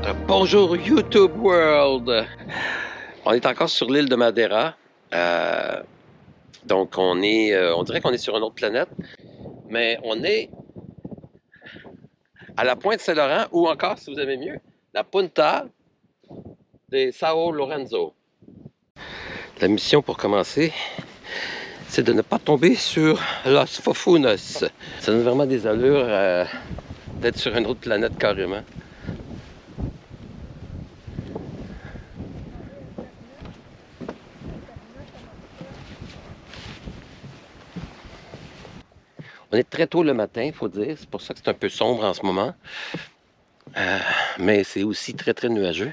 Bonjour YouTube World! On est encore sur l'île de Madeira. Donc on dirait qu'on est sur une autre planète, mais on est à la pointe Saint-Laurent ou encore, si vous aimez mieux, la Punta de São Lourenço. La mission pour commencer, c'est de ne pas tomber sur Los Fofunos. Ça donne vraiment des allures d'être sur une autre planète carrément. On est très tôt le matin, il faut dire. C'est pour ça que c'est un peu sombre en ce moment. Mais c'est aussi très, très nuageux.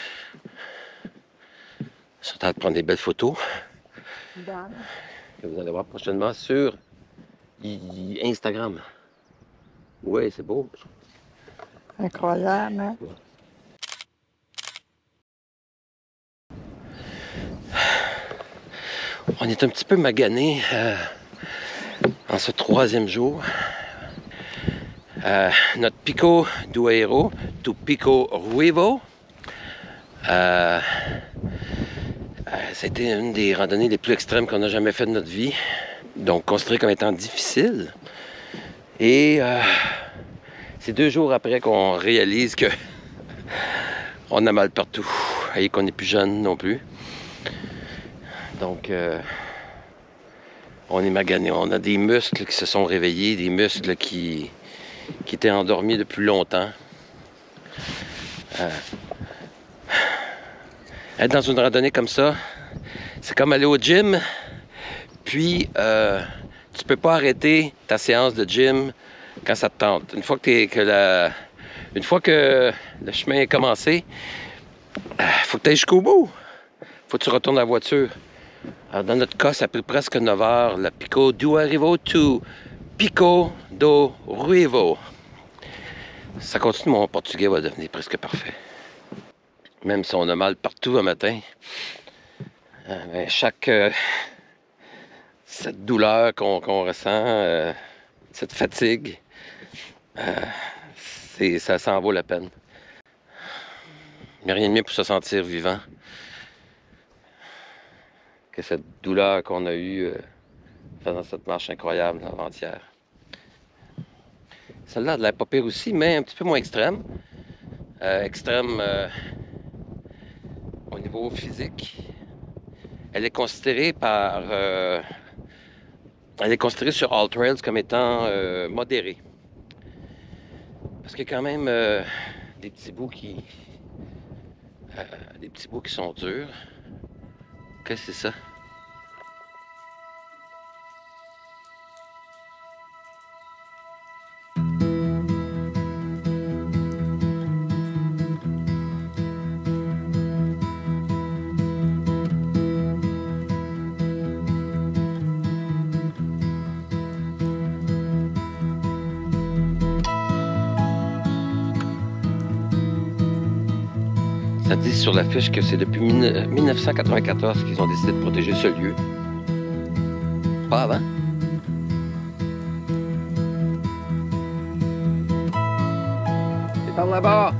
Je suis en train de prendre des belles photos. Que vous allez voir prochainement sur Instagram. Oui, c'est beau. Incroyable, hein? On est un petit peu magané en ce troisième jour. Notre Pico do Hierro to Pico Ruivo. C'était une des randonnées les plus extrêmes qu'on a jamais fait de notre vie. Donc considéré comme étant difficile. Et c'est 2 jours après qu'on réalise que on a mal partout et qu'on n'est plus jeune non plus. Donc on est magané. On a des muscles qui se sont réveillés, des muscles qui étaient endormis depuis longtemps. Être dans une randonnée comme ça, c'est comme aller au gym, puis tu peux pas arrêter ta séance de gym quand ça te tente. Une fois que le chemin est commencé, faut que tu ailles jusqu'au bout. Faut que tu retournes la voiture. Alors dans notre cas, ça a pris presque 9 heures. Le Pico do Hierro to Pico do Ruivo. Ça continue, mon portugais va devenir presque parfait. Même si on a mal partout un matin, mais cette douleur qu'on ressent, cette fatigue, ça en vaut la peine. Il n'y a rien de mieux pour se sentir vivant que cette douleur qu'on a eue faisant cette marche incroyable avant-hier. Celle-là a de l'air pas pire aussi, mais un petit peu moins extrême. Au niveau physique. Elle est considérée sur All Trails comme étant modérée. Parce qu'il y a quand même des petits bouts qui sont durs. Qu'est-ce que c'est ça? Ça dit sur l'affiche que c'est depuis 1994 qu'ils ont décidé de protéger ce lieu. Pas avant. C'est par là-bas.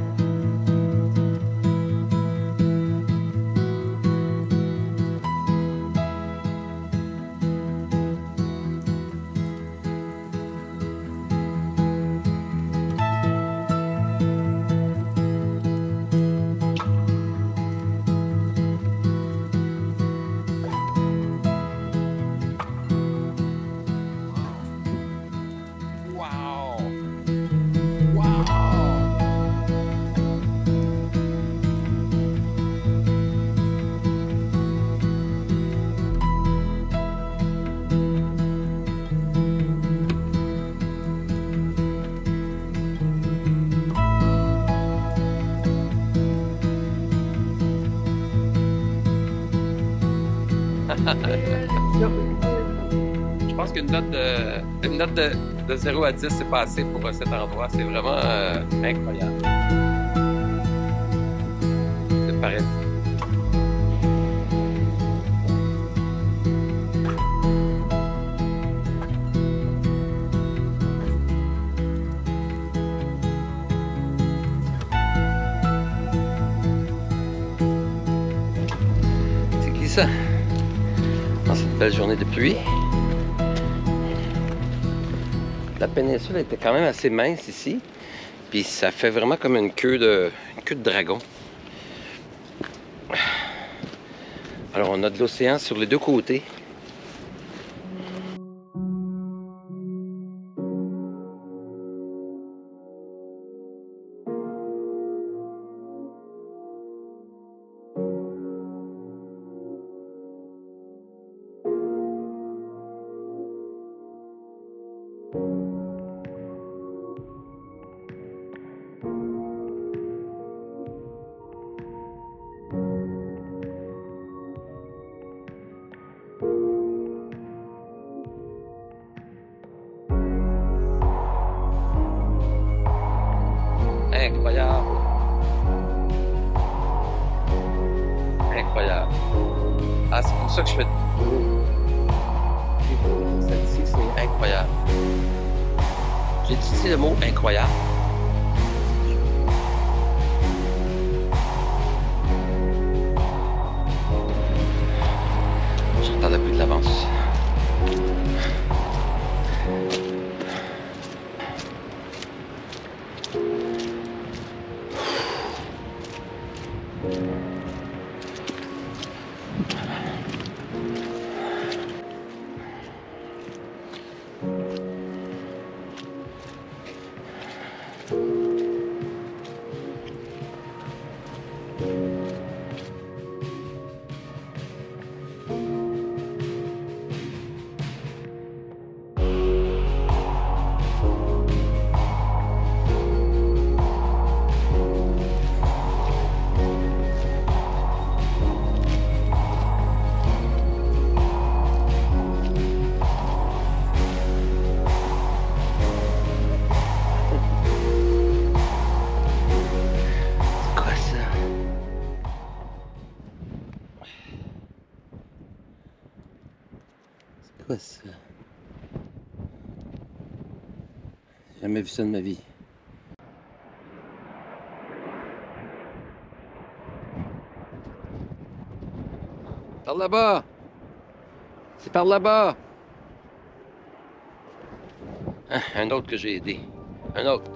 Je pense qu'une note de 0 à 10, c'est pas assez pour cet endroit. C'est vraiment incroyable. C'est pareil. brise dans cette belle journée de pluie. La péninsule était quand même assez mince ici, puis ça fait vraiment comme une queue de dragon. Alors on a de l'océan sur les deux côtés. Incroyable. Incroyable. Ah, c'est pour ça que je fais... Celle-ci, c'est incroyable. J'ai utilisé le mot incroyable. J'entends le bruit de l'avance. Quoi ça? J'ai jamais vu ça de ma vie. Par là-bas! C'est par là-bas! Ah, un autre que j'ai aidé. Un autre.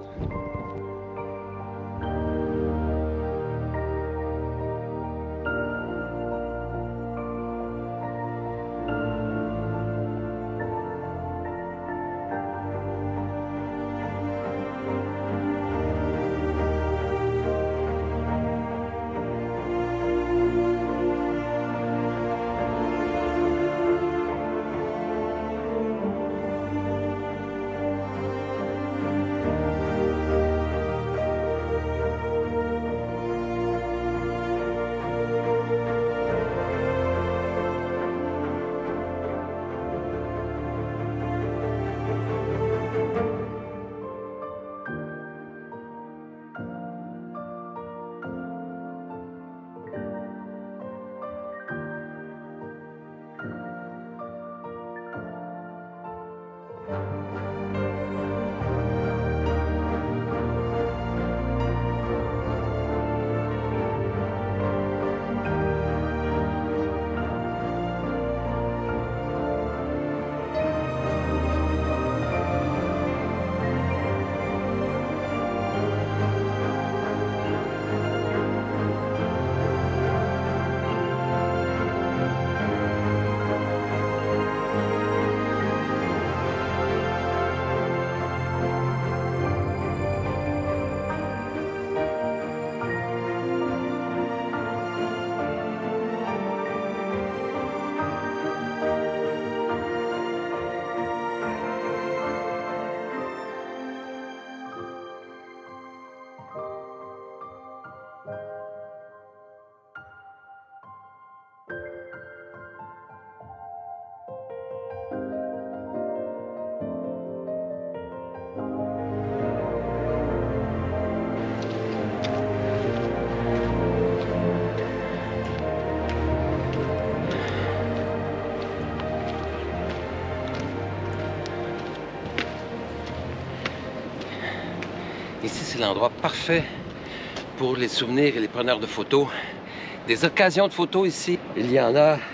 Ici, c'est l'endroit parfait pour les souvenirs et les preneurs de photos. Des occasions de photos ici, il y en a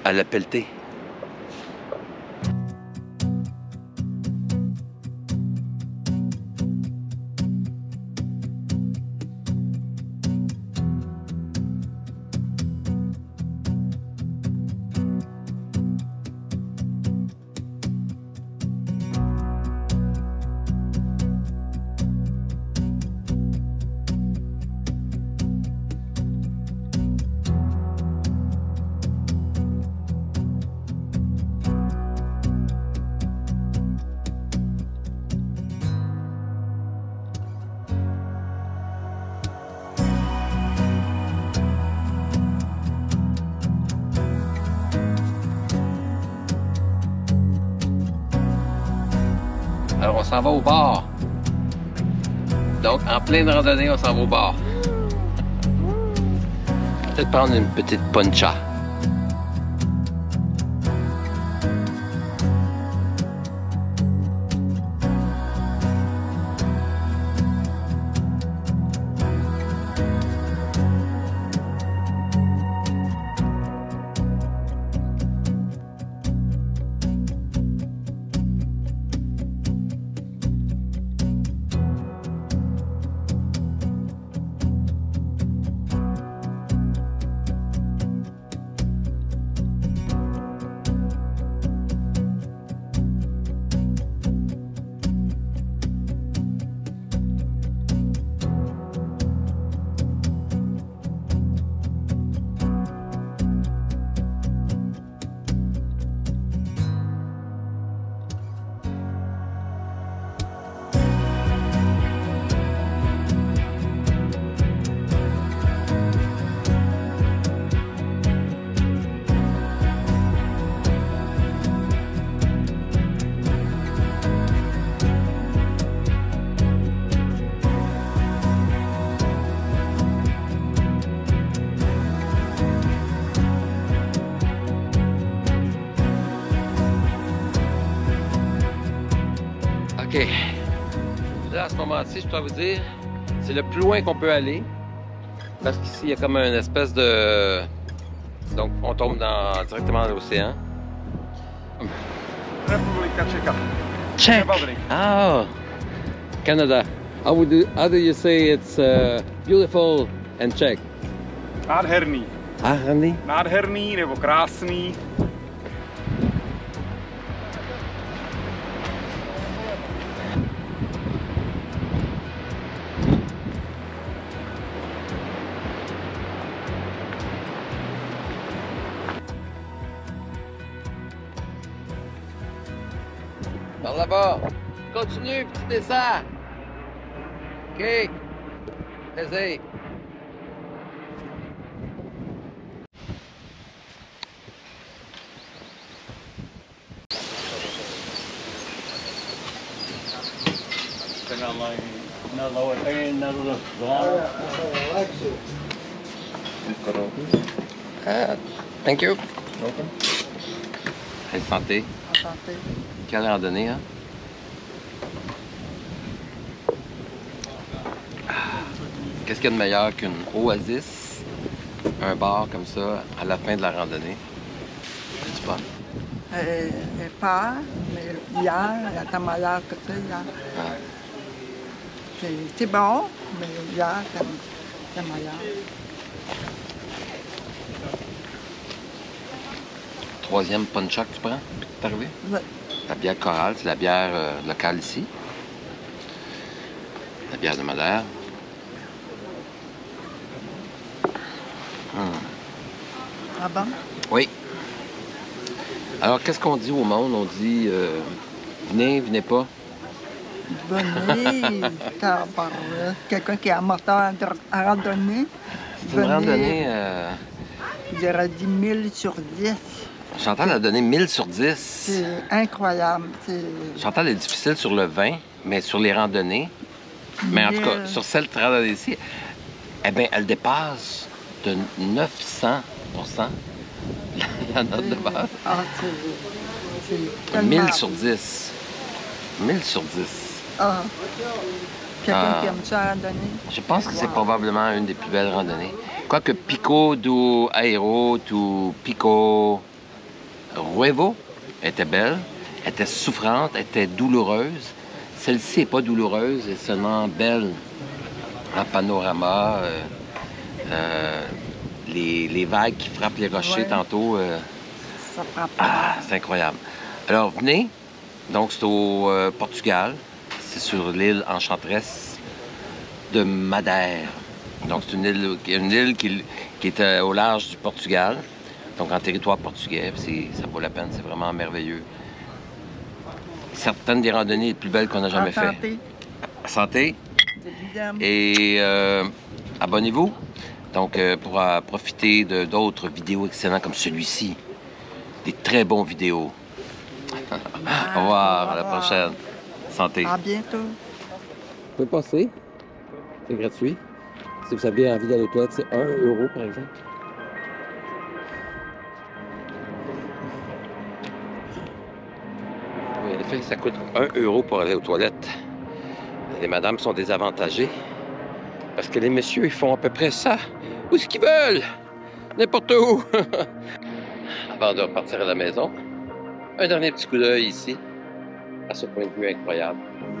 à la pelletée. Alors, on s'en va au bar. Donc, en pleine randonnée, on s'en va au bar. Peut-être prendre une petite poncha. OK. Là, à ce moment-ci, je dois vous dire, c'est le plus loin qu'on peut aller. Parce qu'ici, il y a comme une espèce de... Donc, on tombe directement dans l'océan. Republika Čeka. Czech. Republic. Ah, Canada. How do you say it's beautiful and Czech? Nádherný. Nádherný? Nádherný nebo krásný. Par là-bas. Continue, puis tu descends. OK. Vas-y. Thank you. Hey, santé. Santé. Quelle randonnée, hein? Qu'est-ce qu'il y a de meilleur qu'une oasis, un bar comme ça, à la fin de la randonnée? C'est pas. Pas, mais hier, elle était meilleure que ça, hier. Ah. C'est bon, mais hier, c'est meilleur. Troisième poncha que tu prends depuis que t'es arrivé? Oui. La bière Chorale, c'est la bière locale ici. La bière de Madère. Ah bon? Oui. Alors, qu'est-ce qu'on dit au monde? On dit venez, venez pas. Venez, quelqu'un qui a un moteur à randonnée. C'est une randonnée. J'aurais dit 1000 sur 10. Chantal a donné 1000 sur 10. C'est incroyable. Chantal est difficile sur le vin, mais sur les randonnées. Mais en tout cas, sur celle de randonnée-ci, eh bien, elle dépasse de 900% la note de base. Ah, c'est 1000 sur 10. 1000 sur 10. Ah. Quelqu'un qui aime ça à randonner? Je pense que c'est probablement une des plus belles randonnées. Quoique Pico do Aero ou Pico Ruevo était belle, était souffrante, était douloureuse. Celle-ci n'est pas douloureuse, elle est seulement belle en panorama. Les vagues qui frappent les rochers Ouais. tantôt, Ça prend pas. c'est incroyable. Alors venez, donc c'est au Portugal, c'est sur l'île enchanteresse de Madère. Donc c'est une île qui est au large du Portugal, donc en territoire portugais. Ça vaut la peine, c'est vraiment merveilleux. Certaines des randonnées les plus belles qu'on a jamais fait. Santé. Santé Évidemment. et abonnez-vous. Donc pour profiter d'autres vidéos excellentes comme celui-ci. Des très bons vidéos. Au revoir, à la prochaine. Santé. À bientôt. Vous pouvez passer. C'est gratuit. Si vous avez envie d'aller aux toilettes, c'est 1 euro par exemple. Oui, en effet, ça coûte 1 euro pour aller aux toilettes. Les madames sont désavantagées. Parce que les messieurs, ils font à peu près ça. Où est-ce qu'ils veulent? N'importe où. Avant de repartir à la maison, un dernier petit coup d'œil ici, à ce point de vue incroyable.